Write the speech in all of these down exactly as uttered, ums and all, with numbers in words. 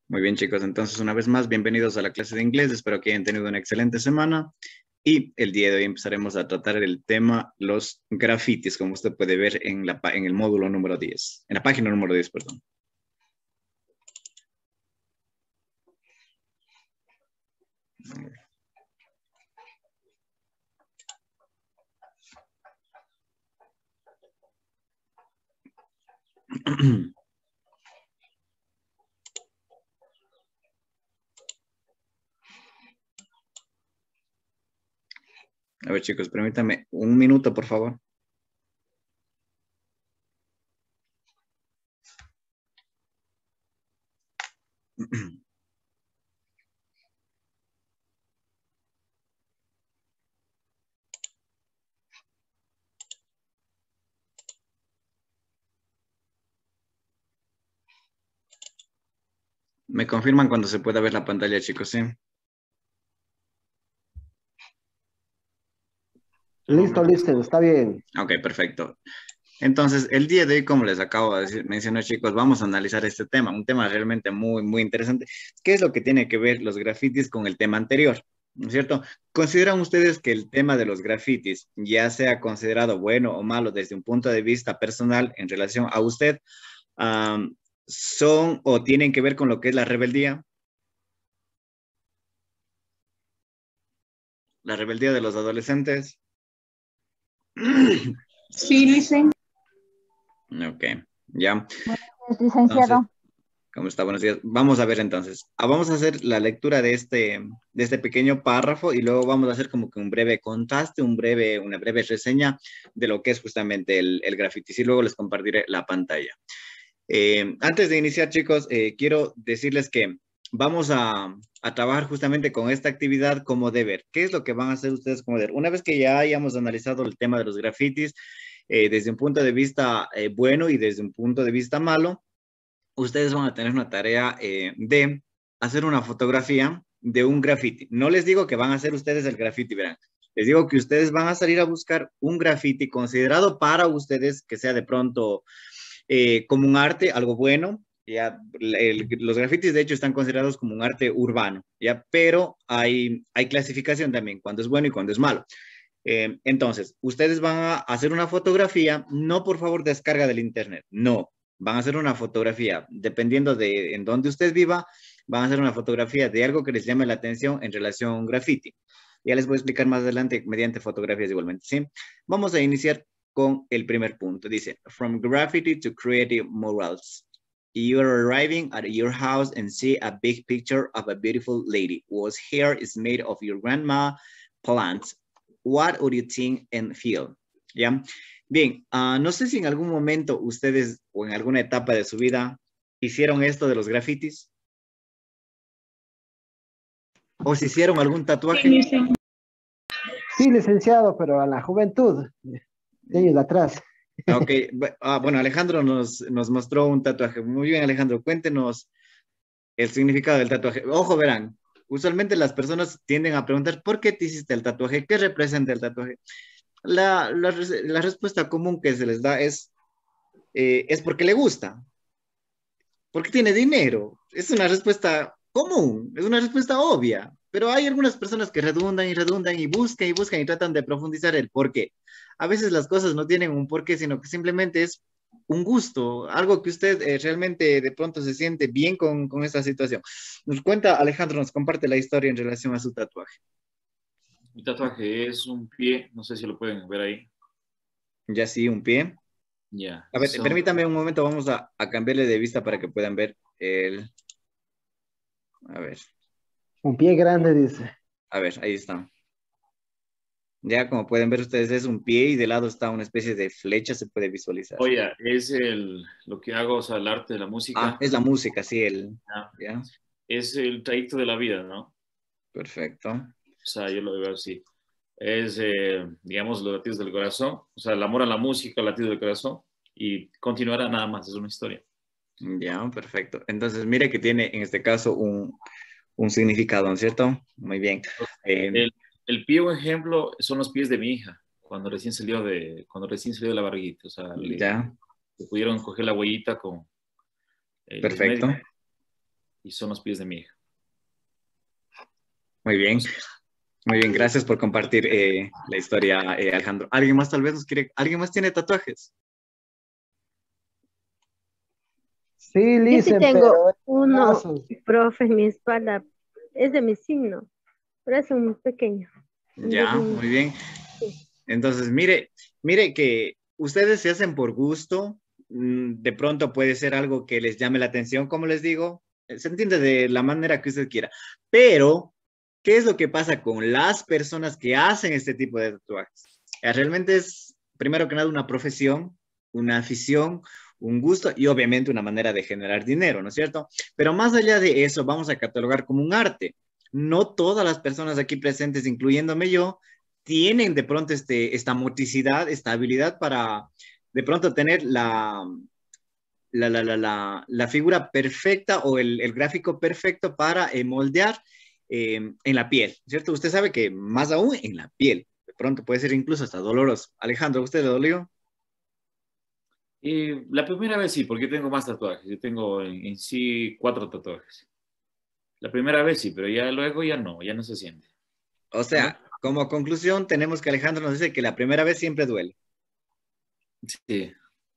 Muy bien, chicos. Entonces, una vez más, bienvenidos a la clase de inglés. Espero que hayan tenido una excelente semana. Y el día de hoy empezaremos a tratar el tema los grafitis, como usted puede ver en, la, en el módulo número diez, en la página número diez, perdón. A ver, chicos, permítame un minuto, por favor. Me confirman cuando se pueda ver la pantalla, chicos, ¿sí? Listo, listo, está bien. Ok, perfecto. Entonces, el día de hoy, como les acabo de decir, mencionar, chicos, vamos a analizar este tema, un tema realmente muy, muy interesante. ¿Qué es lo que tiene que ver los grafitis con el tema anterior? ¿No es cierto? ¿Consideran ustedes que el tema de los grafitis, ya sea considerado bueno o malo desde un punto de vista personal en relación a usted, um, son o tienen que ver con lo que es la rebeldía? La rebeldía de los adolescentes. Sí, Luisen. Ok, ya. Es Entonces, licenciado. ¿cómo está? Buenos días. Vamos a ver entonces. Ah, vamos a hacer la lectura de este, de este pequeño párrafo y luego vamos a hacer como que un breve contraste, un breve, una breve reseña de lo que es justamente el, el graffiti. Y luego les compartiré la pantalla. Eh, antes de iniciar, chicos, eh, quiero decirles que vamos a, a trabajar justamente con esta actividad como deber. ¿Qué es lo que van a hacer ustedes como deber? Una vez que ya hayamos analizado el tema de los grafitis eh, desde un punto de vista eh, bueno y desde un punto de vista malo, ustedes van a tener una tarea eh, de hacer una fotografía de un graffiti. No les digo que van a hacer ustedes el graffiti, verán. Les digo que ustedes van a salir a buscar un graffiti considerado para ustedes que sea de pronto eh, como un arte, algo bueno. Ya, el, los grafitis de hecho están considerados como un arte urbano, ya, pero hay, hay clasificación también, cuando es bueno y cuando es malo. Eh, entonces, ustedes van a hacer una fotografía, no por favor descarga del internet, no, van a hacer una fotografía, dependiendo de en dónde usted viva, van a hacer una fotografía de algo que les llame la atención en relación a un graffiti. Ya les voy a explicar más adelante mediante fotografías igualmente, ¿sí? Vamos a iniciar con el primer punto. Dice, from graffiti to creative murals. You're arriving at your house and see a big picture of a beautiful lady whose hair is made of your grandma plants. What would you think and feel? ¿Ya? Bien, uh, no sé si en algún momento ustedes o en alguna etapa de su vida hicieron esto de los grafitis. ¿O si hicieron algún tatuaje? Sí, Luisen. Sí, licenciado, pero a la juventud, de años atrás. Ok, ah, bueno, Alejandro nos, nos mostró un tatuaje. Muy bien, Alejandro, cuéntenos el significado del tatuaje. Ojo, verán, usualmente las personas tienden a preguntar, ¿por qué te hiciste el tatuaje? ¿Qué representa el tatuaje? La, la, la respuesta común que se les da es, eh, es porque le gusta, porque tiene dinero. Es una respuesta común, es una respuesta obvia, pero hay algunas personas que redundan y redundan y buscan y buscan y tratan de profundizar el por qué. A veces las cosas no tienen un porqué, sino que simplemente es un gusto, algo que usted eh, realmente de pronto se siente bien con, con esta situación. Nos cuenta, Alejandro, nos comparte la historia en relación a su tatuaje. Mi tatuaje es un pie, no sé si lo pueden ver ahí. Ya sí, un pie. Ya. A ver, So, permítame un momento, vamos a, a cambiarle de vista para que puedan ver el... A ver, Un pie grande, dice. a ver, ahí está. Ya como pueden ver ustedes es un pie y de lado está una especie de flecha, se puede visualizar. oye, es el, lo que hago, o sea, el arte de la Ah, música. es la música, sí, el... Ya. Ya, Es el trayecto de la vida, ¿no? O perfecto. sea, yo lo veo así. Es, eh, digamos, los latidos del corazón, o sea, el amor a la música, el latido del corazón, y continuará nada más, es una historia. Ya, perfecto. Entonces, mire que tiene en este caso un, un significado, ¿no es cierto? Muy bien. Eh, El, el pie, por ejemplo, son los pies de mi hija, cuando recién salió de, cuando recién salió de la barriguita, o sea, le, ya, le pudieron coger la huellita con eh, los perfecto. médicos y son los pies de mi hija. Muy bien, muy bien, gracias por compartir eh, la historia, eh, Alejandro. ¿Alguien más tal vez nos quiere, alguien más tiene tatuajes? Sí, Yo sí Licen, tengo pero en uno, casos. profe, en mi espalda. Es de mi signo, pero es un pequeño. Ya, De un- muy bien. sí. Entonces, mire, mire que ustedes se hacen por gusto, mm, de pronto puede ser algo que les llame la atención, como les digo, eh, se entiende de la manera que usted quiera, pero ¿qué es lo que pasa con las personas que hacen este tipo de tatuajes? Eh, Realmente es, primero que nada, una profesión, una afición, un gusto y obviamente una manera de generar dinero, ¿no es cierto? Pero más allá de eso, vamos a catalogar como un arte. No todas las personas aquí presentes, incluyéndome yo, tienen de pronto este, esta motricidad, esta habilidad para de pronto tener la, la, la, la, la, la figura perfecta o el, el gráfico perfecto para eh, moldear eh, en la piel, ¿cierto? Usted sabe que más aún en la piel, de pronto puede ser incluso hasta doloroso. Alejandro, ¿usted le dolió? Y la primera vez sí, porque tengo más tatuajes. Yo tengo en, en sí cuatro tatuajes. La primera vez sí, pero ya luego ya no, ya no se siente. O ¿No? sea, como conclusión, tenemos que Alejandro nos dice que la primera vez siempre duele. Sí.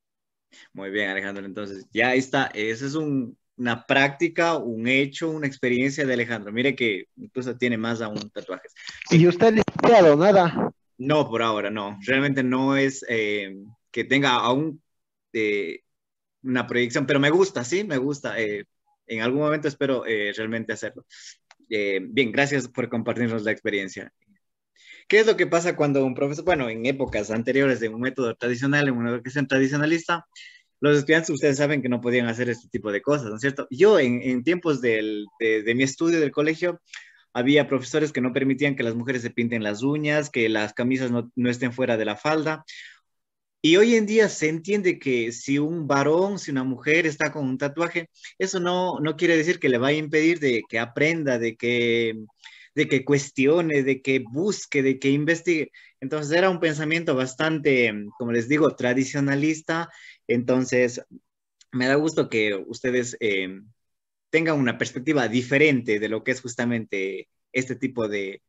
Muy bien, Alejandro. Entonces, ya ahí está. Esa es un, una práctica, un hecho, una experiencia de Alejandro. Mire que incluso tiene más aún tatuajes. Y Bien, usted, licenciado, nada. no, por ahora, no. Realmente no es eh, que tenga aún eh, una proyección, pero me gusta, sí, me gusta. Eh, en algún momento espero eh, realmente hacerlo. Eh, bien, gracias por compartirnos la experiencia. ¿Qué es lo que pasa cuando un profesor, bueno, en épocas anteriores de un método tradicional, en una educación tradicionalista, los estudiantes, ustedes saben que no podían hacer este tipo de cosas, ¿no es cierto? Yo en, en tiempos del, de, de mi estudio del colegio, había profesores que no permitían que las mujeres se pinten las uñas, que las camisas no, no estén fuera de la falda. Y hoy en día se entiende que si un varón, si una mujer está con un tatuaje, eso no, no quiere decir que le vaya a impedir de que aprenda, de que, de que cuestione, de que busque, de que investigue. Entonces era un pensamiento bastante, como les digo, tradicionalista. Entonces me da gusto que ustedes eh, tengan una perspectiva diferente de lo que es justamente este tipo de,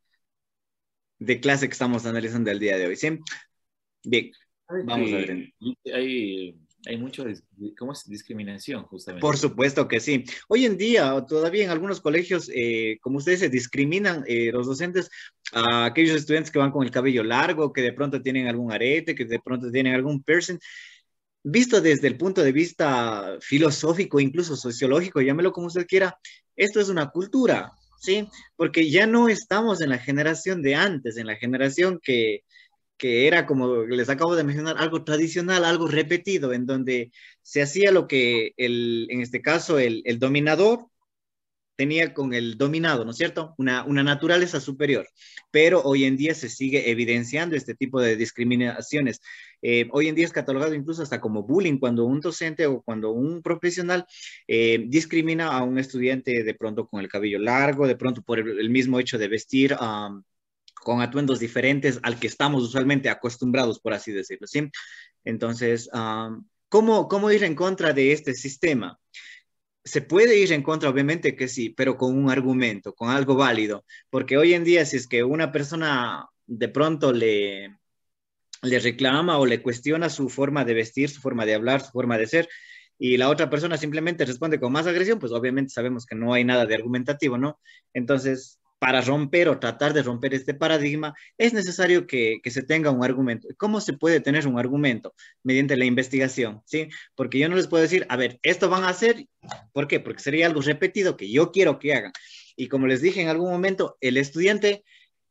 de clase que estamos analizando el día de hoy. ¿Sí? Bien, ¿Sabe vamos a ver. que hay, hay mucho, dis- ¿cómo es? Discriminación, Por justamente. supuesto que sí. Hoy en día, todavía en algunos colegios, eh, como ustedes se discriminan eh, los docentes a aquellos estudiantes que van con el cabello largo, que de pronto tienen algún arete, que de pronto tienen algún piercing. Visto desde el punto de vista filosófico, incluso sociológico, llámelo como usted quiera, esto es una cultura, ¿sí? Porque ya no estamos en la generación de antes, en la generación que que era, como les acabo de mencionar, algo tradicional, algo repetido, en donde se hacía lo que el, en este caso el, el dominador tenía con el dominado, ¿no es cierto? Una, una naturaleza superior. Pero hoy en día se sigue evidenciando este tipo de discriminaciones. Eh, hoy en día es catalogado incluso hasta como bullying cuando un docente o cuando un profesional eh, discrimina a un estudiante de pronto con el cabello largo, de pronto por el, el mismo hecho de vestir um, con atuendos diferentes al que estamos usualmente acostumbrados, por así decirlo, ¿sí? Entonces, um, ¿cómo, ¿cómo ir en contra de este sistema? Se puede ir en contra, obviamente que sí, pero con un argumento, con algo válido, porque hoy en día si es que una persona de pronto le, le reclama o le cuestiona su forma de vestir, su forma de hablar, su forma de ser, y la otra persona simplemente responde con más agresión, pues obviamente sabemos que no hay nada de argumentativo, ¿no? Entonces, para romper o tratar de romper este paradigma, es necesario que, que se tenga un argumento. ¿Cómo se puede tener un argumento? Mediante la investigación, ¿sí? Porque yo no les puedo decir, a ver, esto van a hacer, ¿por qué? Porque sería algo repetido que yo quiero que hagan. Y como les dije en algún momento, el estudiante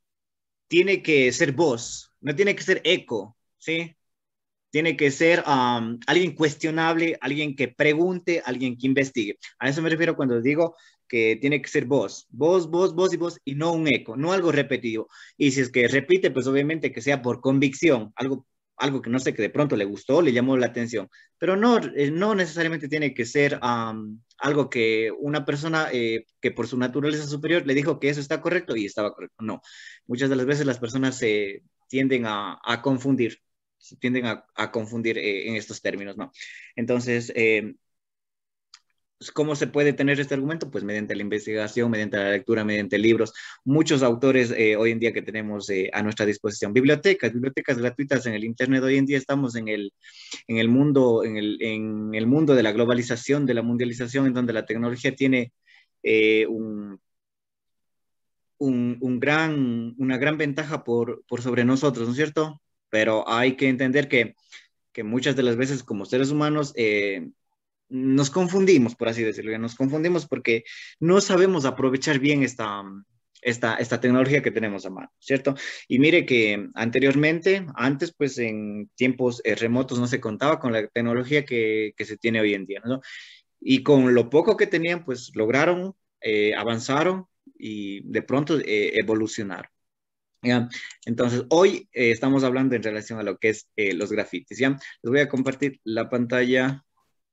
tiene que ser voz, no tiene que ser eco, ¿sí? Tiene que ser um, alguien cuestionable, alguien que pregunte, alguien que investigue. A eso me refiero cuando digo que tiene que ser voz, voz, voz, voz y voz, y no un eco, no algo repetido. Y si es que repite, pues obviamente que sea por convicción, algo, algo que no sé, que de pronto le gustó, le llamó la atención. Pero no, eh, no necesariamente tiene que ser um, algo que una persona eh, que por su naturaleza superior le dijo que eso está correcto y estaba correcto. No, muchas de las veces las personas se tienden a, a confundir se tienden a, a confundir eh, en estos términos, ¿no? Entonces, eh, ¿Cómo se puede tener este argumento? Pues mediante la investigación, mediante la lectura, mediante libros. Muchos autores eh, hoy en día que tenemos eh, a nuestra disposición. Bibliotecas, bibliotecas gratuitas en el Internet. Hoy en día estamos en el, en el, mundo, en el, en el mundo de la globalización, de la mundialización, en donde la tecnología tiene eh, un, un, un gran, una gran ventaja por, por sobre nosotros, ¿no es cierto? Pero hay que entender que, que muchas de las veces como seres humanos... Eh, nos confundimos, por así decirlo, nos confundimos porque no sabemos aprovechar bien esta, esta, esta tecnología que tenemos a mano, ¿cierto? Y mire que anteriormente, antes, pues en tiempos eh, remotos no se contaba con la tecnología que, que se tiene hoy en día, ¿no? Y con lo poco que tenían, pues lograron, eh, avanzaron y de pronto eh, evolucionaron. ¿Ya? Entonces, hoy eh, estamos hablando en relación a lo que es eh, los grafitis, ¿ya? Les voy a compartir la pantalla.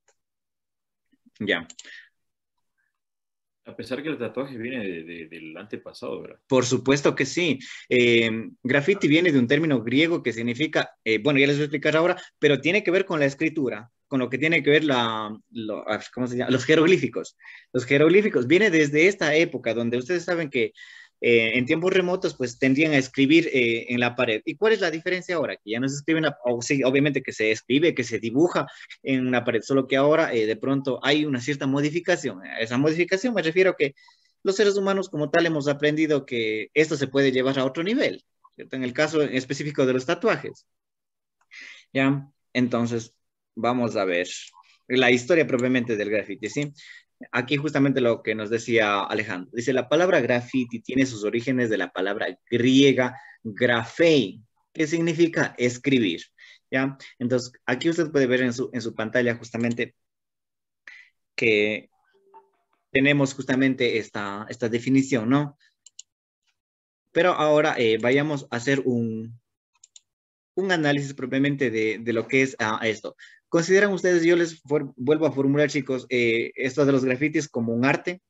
Ya. A pesar que el tatuaje viene de, de, del antepasado, ¿verdad? Por supuesto que sí. Eh, graffiti viene de un término griego que significa, eh, bueno, ya les voy a explicar ahora, pero tiene que ver con la escritura, con lo que tiene que ver la, lo, ¿cómo se llama? Los jeroglíficos. Los jeroglíficos viene desde esta época donde ustedes saben que eh, en tiempos remotos pues tendrían a escribir eh, en la pared. ¿Y cuál es la diferencia ahora? Que ya no se escribe, en la, o sí, obviamente que se escribe, que se dibuja en una pared, solo que ahora eh, de pronto hay una cierta modificación. A esa modificación me refiero a que los seres humanos como tal hemos aprendido que esto se puede llevar a otro nivel, ¿cierto? En el caso específico de los tatuajes. ¿Ya? Entonces, vamos a ver la historia propiamente del graffiti, ¿sí? Aquí justamente lo que nos decía Alejandro. Dice, la palabra graffiti tiene sus orígenes de la palabra griega grafei, que significa escribir, ¿ya? Entonces, aquí usted puede ver en su, en su pantalla justamente que tenemos justamente esta, esta definición, ¿no? Pero ahora eh, vayamos a hacer un, un análisis propiamente de, de lo que es uh, esto. ¿Consideran ustedes, yo les for, vuelvo a formular, chicos, eh, esto de los grafitis como un arte?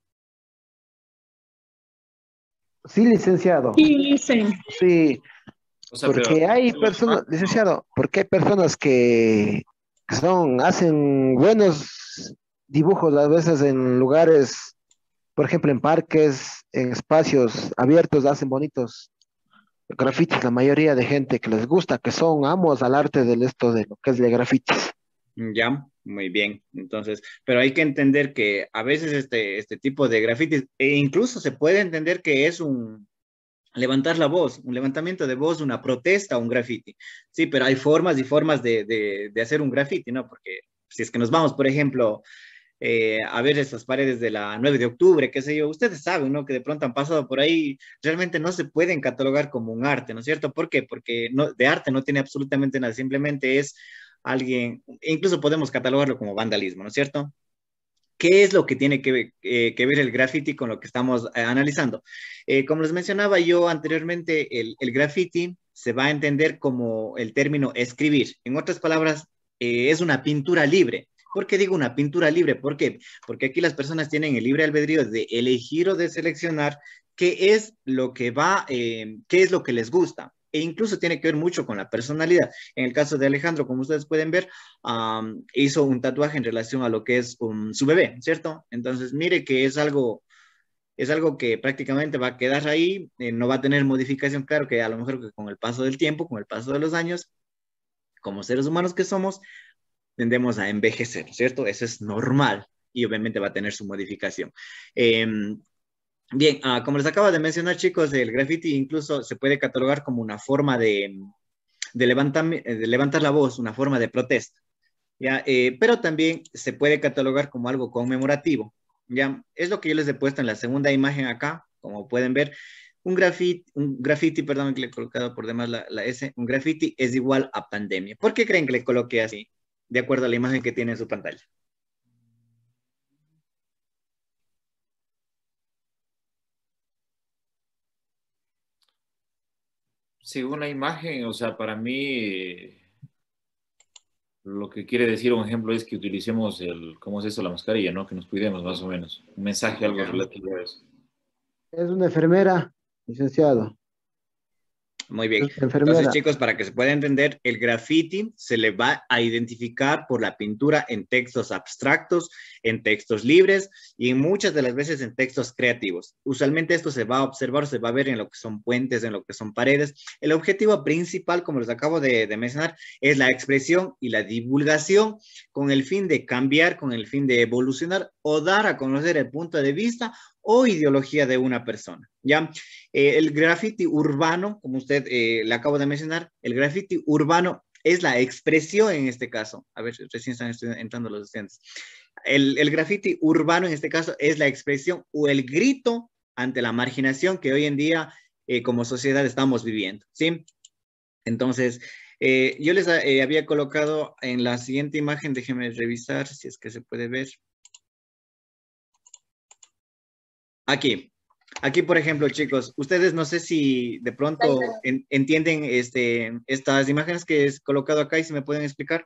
Sí, licenciado. Sí, licen. Sí, O sea, porque pero, hay personas, licenciado, porque hay personas que son, hacen buenos dibujos a veces en lugares, por ejemplo, en parques, en espacios abiertos, hacen bonitos grafitis, la mayoría de gente que les gusta, que son amos al arte de esto de lo que es de grafitis. Ya, muy bien. Entonces, pero hay que entender que a veces este, este tipo de grafitis, e incluso se puede entender que es un levantar la voz, un levantamiento de voz, una protesta, un graffiti. Sí, pero hay formas y formas de, de, de hacer un graffiti, ¿no? Porque si es que nos vamos, por ejemplo, eh, a ver esas paredes de la nueve de octubre, qué sé yo, ustedes saben, ¿no? Que de pronto han pasado por ahí, realmente no se pueden catalogar como un arte, ¿no es cierto? ¿Por qué? Porque no, de arte no tiene absolutamente nada, simplemente es alguien, incluso podemos catalogarlo como vandalismo, ¿no es cierto? ¿Qué es lo que tiene que, eh, que ver el graffiti con lo que estamos eh, analizando? Eh, como les mencionaba yo anteriormente, el, el graffiti se va a entender como el término escribir. En otras palabras, eh, es una pintura libre. ¿Por qué digo una pintura libre? ¿Por qué? Porque aquí las personas tienen el libre albedrío de elegir o de seleccionar qué es lo que va, eh, qué es lo que les gusta. E incluso tiene que ver mucho con la personalidad. En el caso de Alejandro, como ustedes pueden ver, um, hizo un tatuaje en relación a lo que es um, su bebé, ¿cierto? Entonces, mire que es algo, es algo que prácticamente va a quedar ahí, eh, no va a tener modificación, claro que a lo mejor que con el paso del tiempo, con el paso de los años, como seres humanos que somos, tendemos a envejecer, ¿cierto? Eso es normal y obviamente va a tener su modificación. Eh, Bien, uh, como les acabo de mencionar, chicos, el graffiti incluso se puede catalogar como una forma de, de, levantar, de levantar la voz, una forma de protesta, ¿ya? Eh, pero también se puede catalogar como algo conmemorativo, ¿ya? Es lo que yo les he puesto en la segunda imagen acá, como pueden ver, un graffiti, un graffiti, perdón, que le he colocado por demás la, la S, un graffiti es igual a pandemia. ¿Por qué creen que le coloqué así? De acuerdo a la imagen que tiene en su pantalla. según la imagen, o sea, para mí lo que quiere decir un ejemplo es que utilicemos el, ¿cómo es eso? La mascarilla, ¿no? Que nos cuidemos más o menos. Un mensaje algo Ya. relativo a eso. Es una enfermera, licenciado. Muy bien. Entonces, Enfermera. chicos, para que se pueda entender, el graffiti se le va a identificar por la pintura en textos abstractos, en textos libres y en muchas de las veces en textos creativos. Usualmente esto se va a observar, se va a ver en lo que son puentes, en lo que son paredes. El objetivo principal, como les acabo de, de mencionar, es la expresión y la divulgación con el fin de cambiar, con el fin de evolucionar o dar a conocer el punto de vista o ideología de una persona, ¿ya? Eh, el graffiti urbano, como usted eh, le acabo de mencionar, el graffiti urbano es la expresión en este caso. A ver, recién están entrando los estudiantes. El, el graffiti urbano en este caso es la expresión o el grito ante la marginación que hoy en día eh, como sociedad estamos viviendo, ¿sí? Entonces, eh, yo les eh, había colocado en la siguiente imagen, déjenme revisar si es que se puede ver. Aquí, aquí por ejemplo, chicos, ustedes no sé si de pronto en, entienden este, estas imágenes que he colocado acá y si me pueden explicar.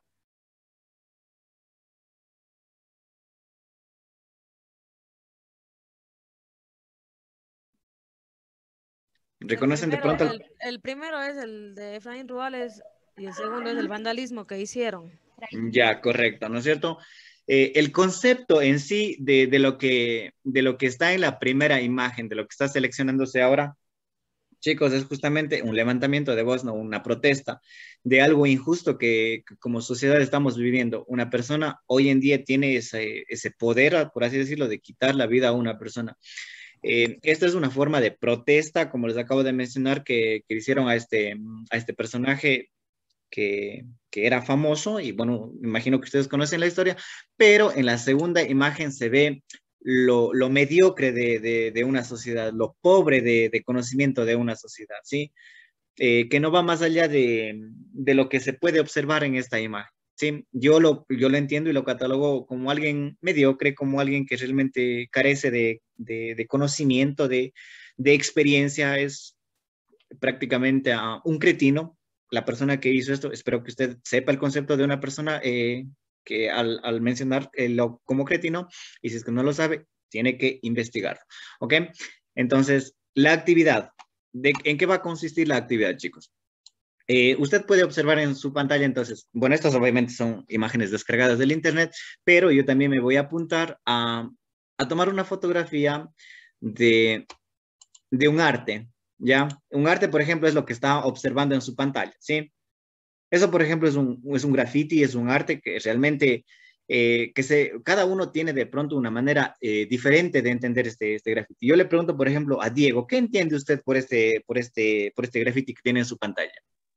El ¿Reconocen de primero, pronto? El... el, el primero es el de Efraín Ruales y el segundo es el vandalismo que hicieron. Ya, correcto, ¿no es cierto? Eh, el concepto en sí de, de, lo que, de lo que está en la primera imagen, de lo que está seleccionándose ahora, chicos, es justamente un levantamiento de voz, no una protesta de algo injusto que, que como sociedad estamos viviendo. Una persona hoy en día tiene ese, ese poder, por así decirlo, de quitar la vida a una persona. Eh, esta es una forma de protesta, como les acabo de mencionar, que, que hicieron a este, a este personaje que, que era famoso y bueno, me imagino que ustedes conocen la historia, pero en la segunda imagen se ve lo, lo mediocre de, de, de, una sociedad, lo pobre de, de conocimiento de una sociedad, ¿sí? Eh, que no va más allá de, de, lo que se puede observar en esta imagen. ¿Sí? Yo, lo, yo lo entiendo y lo catalogo como alguien mediocre, como alguien que realmente carece de, de, de conocimiento, de, de experiencia, es prácticamente uh, un cretino, la persona que hizo esto. Espero que usted sepa el concepto de una persona eh, que al, al mencionar eh, lo, como cretino, y si es que no lo sabe, tiene que investigarlo. ¿Ok? Entonces, la actividad. ¿De, ¿En qué va a consistir la actividad, chicos? Eh, usted puede observar en su pantalla, entonces, bueno, estas obviamente son imágenes descargadas del internet, pero yo también me voy a apuntar a, a tomar una fotografía de, de un arte, ¿ya? Un arte, por ejemplo, es lo que está observando en su pantalla, ¿sí? Eso, por ejemplo, es un, es un graffiti, es un arte que realmente, eh, que se, cada uno tiene de pronto una manera eh, diferente de entender este, este graffiti. Yo le pregunto, por ejemplo, a Diego, ¿qué entiende usted por este, por este, por este graffiti que tiene en su pantalla?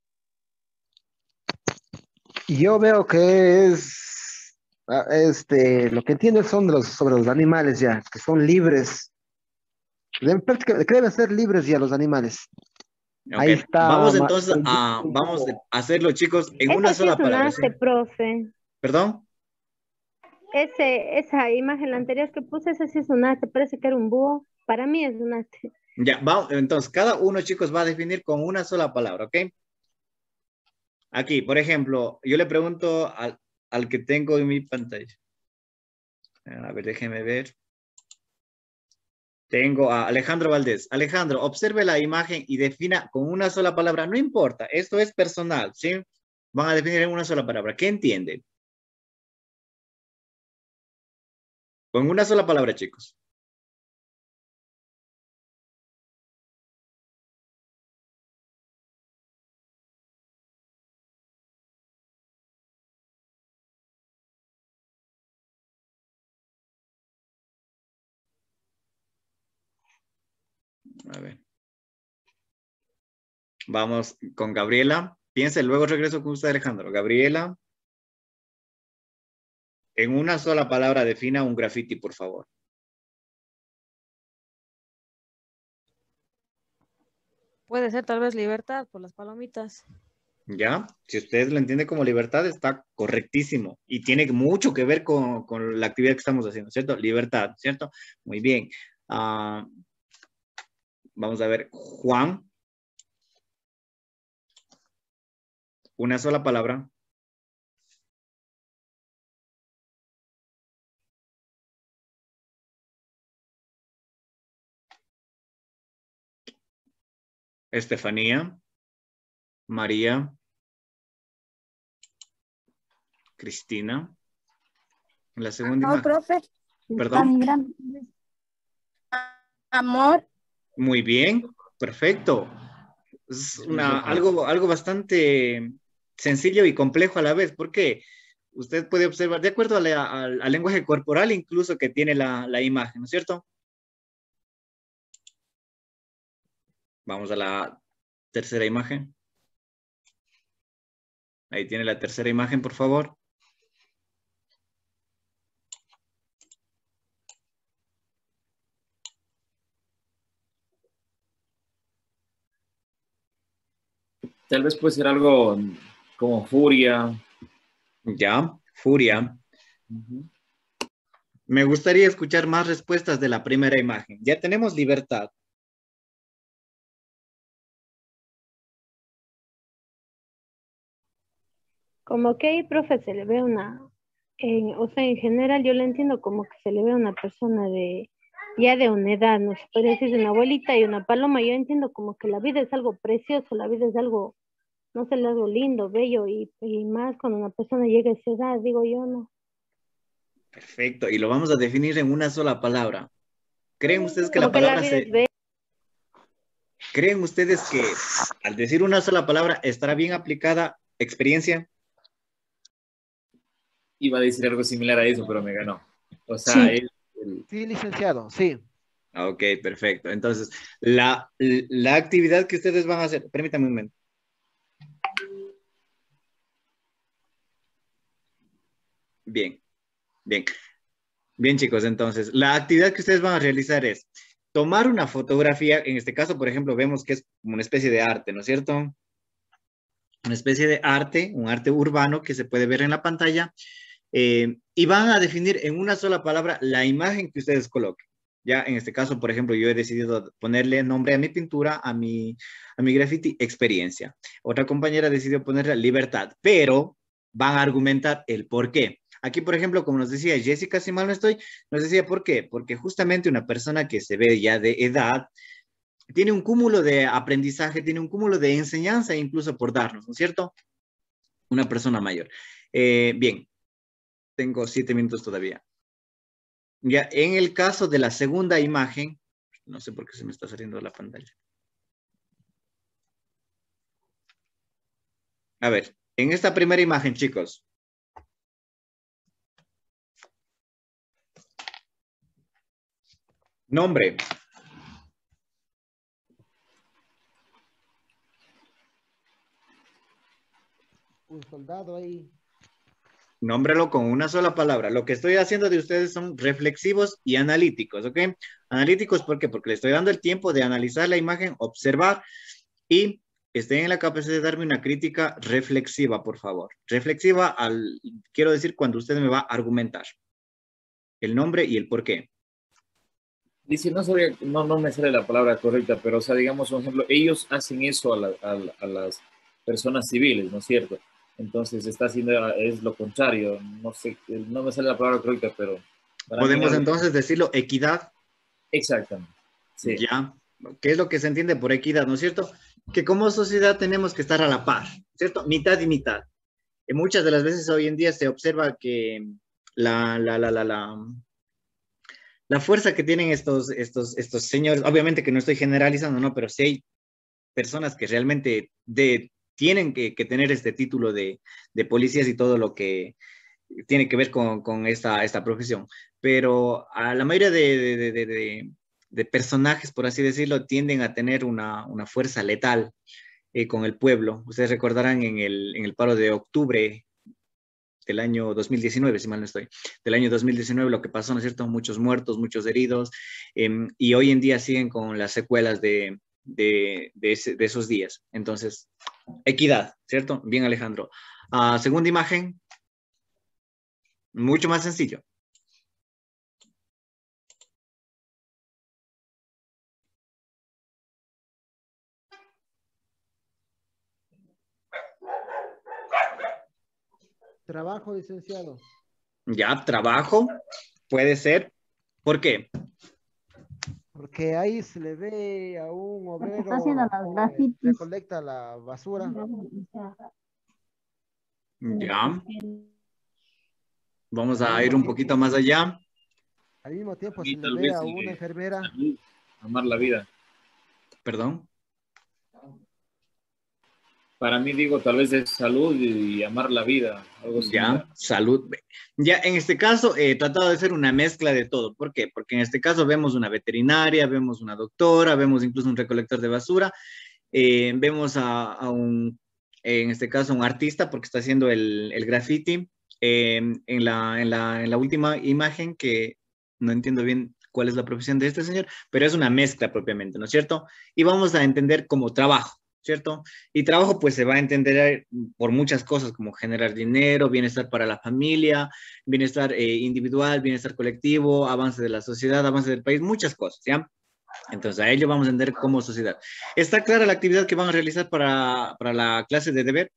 Yo veo que es, ah, este, lo que entiendo son de los, sobre los animales ya, que son libres. Deben, prácticamente- que deben ser libres ya los animales. Ok, Ahí está vamos ma- entonces el a, vamos búho. a hacerlo, chicos, en una Ese sí sola es un palabra, ¿sí? arte, profe. ¿Perdón? Ese, esa imagen la anterior que puse, ese sí es un arte, parece que era un búho. Para mí es un arte. Ya, vamos, entonces, cada uno, chicos, va a definir con una sola palabra, ¿ok? Aquí, por ejemplo, yo le pregunto al, al que tengo en mi pantalla. A ver, déjeme ver. Tengo a Alejandro Valdés. Alejandro, observe la imagen y defina con una sola palabra. No importa, esto es personal, ¿sí? Van a definir en una sola palabra. ¿Qué entienden? Con una sola palabra, chicos. A ver. Vamos con Gabriela. Piense, luego regreso con usted, Alejandro. Gabriela, en una sola palabra defina un graffiti, por favor. Puede ser tal vez libertad por las palomitas. ¿Ya? Si usted lo entiende como libertad, está correctísimo. Y tiene mucho que ver con, con la actividad que estamos haciendo, ¿cierto? Libertad, ¿cierto? Muy bien. Uh, vamos a ver, Juan. Una sola palabra. Estefanía. María. Cristina. La segunda Amor, imagen. profe. Perdón. Gran- Amor. Muy bien, perfecto. Es una, algo, algo bastante sencillo y complejo a la vez, porque usted puede observar, de acuerdo a la- al, al lenguaje corporal incluso que tiene la, la imagen, ¿no es cierto? Vamos a la tercera imagen. Ahí tiene la tercera imagen, por favor. Tal vez puede ser algo como furia. Ya, furia. Ujú. Me gustaría escuchar más respuestas de la primera imagen. Ya tenemos libertad. Como que ahí, profe, se le ve una, en- o sea, en general yo le entiendo como que se le ve una persona de, ya de una edad, no se puede decir de una abuelita y una paloma, yo entiendo como que la vida es algo precioso, la vida es algo, no sé, algo lindo, bello, y, y más cuando una persona llega a esa edad, digo yo, no. Perfecto. Y lo vamos a definir en una sola palabra. ¿Creen ustedes que la Como que la palabra vida es se... bella. ¿Creen ustedes que al decir una sola palabra estará bien aplicada experiencia? Iba a decir algo similar a eso, pero me ganó. O sea, Sí. es el- Sí, licenciado, sí. Ok, perfecto. Entonces, la, la actividad que ustedes van a hacer, permítame un momento. Bien, bien. Bien, chicos, entonces, la actividad que ustedes van a realizar es tomar una fotografía, en este caso, por ejemplo, vemos que es como una especie de arte, ¿no es cierto? Una especie de arte, un arte urbano que se puede ver en la pantalla, eh, y van a definir en una sola palabra la imagen que ustedes coloquen. Ya en este caso, por ejemplo, yo he decidido ponerle nombre a mi pintura, a mi, a mi graffiti, experiencia. Otra compañera decidió ponerle libertad, pero van a argumentar el por qué. Aquí, por ejemplo, como nos decía Jessica, si mal no estoy, nos decía por qué. Porque justamente una persona que se ve ya de edad tiene un cúmulo de aprendizaje, tiene un cúmulo de enseñanza incluso por darnos, ¿no es cierto? Una persona mayor. Eh, bien, tengo siete minutos todavía. Ya, en el caso de la segunda imagen, no sé por qué se me está saliendo de la pantalla. A ver, en esta primera imagen, chicos. Nombre. Un soldado ahí. Nómbralo con una sola palabra. Lo que estoy haciendo de ustedes son reflexivos y analíticos, ¿ok? Analíticos, ¿por qué? Porque le estoy dando el tiempo de analizar la imagen, observar y estén en la capacidad de darme una crítica reflexiva, por favor. Reflexiva, al, quiero decir, cuando usted me va a argumentar el nombre y el por qué. dice, no, sabía- no, no me sale la palabra correcta, pero, o sea, digamos, un ejemplo, ellos hacen eso a, la- a la- a las personas civiles, ¿no es cierto? Entonces, está haciendo, es lo contrario, no sé, no me sale la palabra correcta, pero para mí Podemos algo- entonces decirlo equidad. Exactamente, sí. Ya, ¿qué es lo que se entiende por equidad, no es cierto? Que como sociedad tenemos que estar a la par, ¿cierto? Mitad y mitad. Y muchas de las veces hoy en día se observa que la, la, la, la, la, la fuerza que tienen estos, estos, estos señores, obviamente que no estoy generalizando, ¿no? Pero sí hay personas que realmente de, tienen que, que tener este título de, de policías y todo lo que tiene que ver con, con esta, esta profesión. Pero a la mayoría de, de, de, de, de personajes, por así decirlo, tienden a tener una, una fuerza letal eh, con el pueblo. Ustedes recordarán en el, en el paro de octubre del año dos mil diecinueve, si mal no estoy, del año dos mil diecinueve, lo que pasó, ¿no es cierto? Muchos muertos, muchos heridos, eh, y hoy en día siguen con las secuelas de, de, de, ese, de esos días. Entonces, equidad, ¿cierto? Bien, Alejandro. Uh, segunda imagen, mucho más sencillo. Trabajo, licenciado. Ya, trabajo, puede ser. ¿Por qué? Porque ahí se le ve a un Porque está haciendo obrero los que grafitis. recolecta la basura. Ya, vamos a ir un poquito más allá. Al mismo tiempo Y se le tal ve vez a el una de enfermera. salud, amar la vida. Perdón. Para mí, digo, tal vez es salud y amar la vida, algo similar. Ya, salud. Ya, en este caso he tratado de hacer una mezcla de todo. ¿Por qué? Porque en este caso vemos una veterinaria, vemos una doctora, vemos incluso un recolector de basura, eh, vemos a, a un, en este caso, un artista porque está haciendo el, el graffiti. Eh, en la, en la, en la última imagen, que no entiendo bien cuál es la profesión de este señor, pero es una mezcla propiamente, ¿no es cierto? Y vamos a entender como trabajo, ¿cierto? Y trabajo pues se va a entender por muchas cosas como generar dinero, bienestar para la familia, bienestar eh, individual, bienestar colectivo, avance de la sociedad, avance del país, muchas cosas, ¿ya? Entonces a ello vamos a entender como sociedad. ¿Está clara la actividad que van a realizar para, para la clase de deber?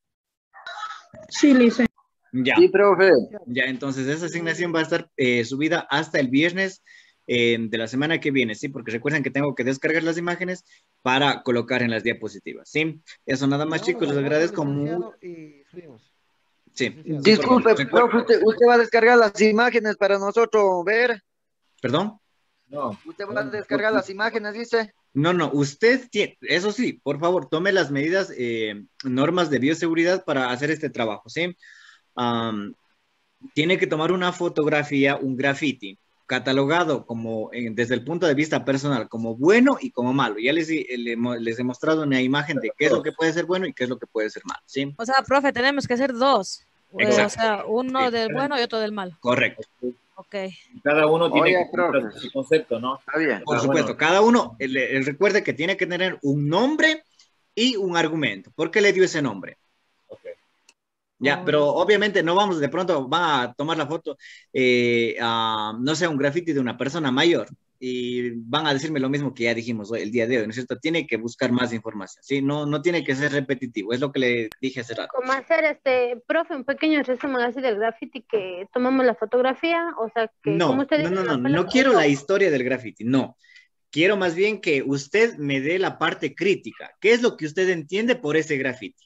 Sí, Lice. Ya. Sí, profe. Ya, entonces esa asignación va a estar eh, subida hasta el viernes eh, de la semana que viene, ¿sí? Porque recuerden que tengo que descargar las imágenes para colocar en las diapositivas, ¿sí? Eso nada más, Tomamos chicos, la les foto, agradezco mucho. licenciado, y subimos. Sí, Licenciado. sí, por favor. Disculpe, Recuer- profe, usted, usted va a descargar las imágenes para nosotros ver. ¿Perdón? No, Usted va a descargar las imágenes, dice. No, no, usted tiene, eso sí, por favor, tome las medidas, eh, normas de bioseguridad para hacer este trabajo, ¿sí? Am, tiene que tomar una fotografía, un graffiti, catalogado como eh, desde el punto de vista personal, como bueno y como malo. Ya les, he- le hemo- les he mostrado una imagen de qué es lo que puede ser bueno y qué es lo que puede ser malo, ¿sí? O sea, profe, tenemos que hacer dos. Eh, Exacto. o sea, uno Sí. del bueno y otro del malo. Correcto. Ok. cada uno tiene Oye, que tener profe. su concepto, ¿no? Está bien. Por Ah, supuesto, bueno. cada uno, el- el recuerde que tiene que tener un nombre y un argumento. ¿Por qué le dio ese nombre? Ok. Ya, pero obviamente no vamos, de pronto van a tomar la foto, eh, a, no sé, un graffiti de una persona mayor y van a decirme lo mismo que ya dijimos hoy, el día de hoy, ¿no es cierto? Tiene que buscar más información, ¿sí? No, no tiene que ser repetitivo, es lo que le dije hace rato. Como hacer, este, profe, un pequeño resumen así del graffiti que tomamos la fotografía, o sea, que como No, usted no, dice, no, no, la no palabra- quiero la historia del graffiti, no. Quiero más bien que usted me dé la parte crítica. ¿Qué es lo que usted entiende por ese graffiti?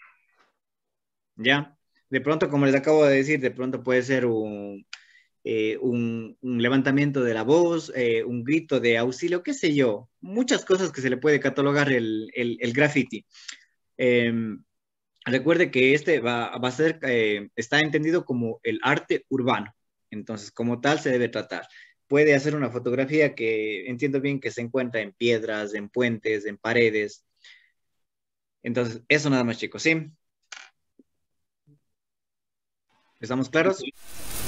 ¿Ya? De pronto, como les acabo de decir, de pronto puede ser un, eh, un, un levantamiento de la voz, eh, un grito de auxilio, qué sé yo, muchas cosas que se le puede catalogar el, el, el graffiti. Eh, recuerde que este va, va a ser, eh, está entendido como el arte urbano, entonces como tal se debe tratar. Puede hacer una fotografía que entiendo bien que se encuentra en piedras, en puentes, en paredes. Entonces, eso nada más, chicos, ¿sí? ¿Estamos claros?